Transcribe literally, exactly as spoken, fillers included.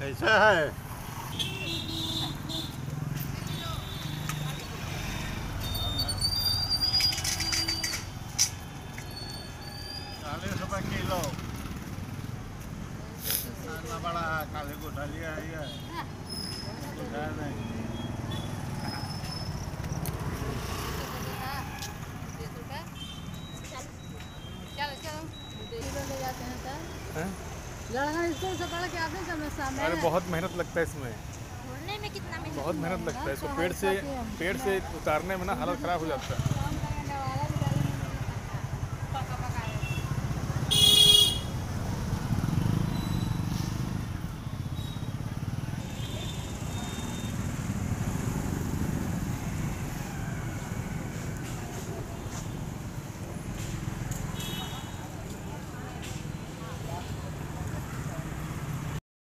कैसा है? चालीस रुपए किलो। खाना बड़ा है, खाली को डालिए है नहीं। चलो चलो ले जाते हैं सर। लड़का स्कूल से पढ़ के आते हैं समस्या में। अरे बहुत मेहनत लगता है इसमें, ढूंढने में कितना मेहनत बहुत मेहनत लगता है इसको पेड़ से पेड़ से उतारने में ना हालत खराब हो जाता है।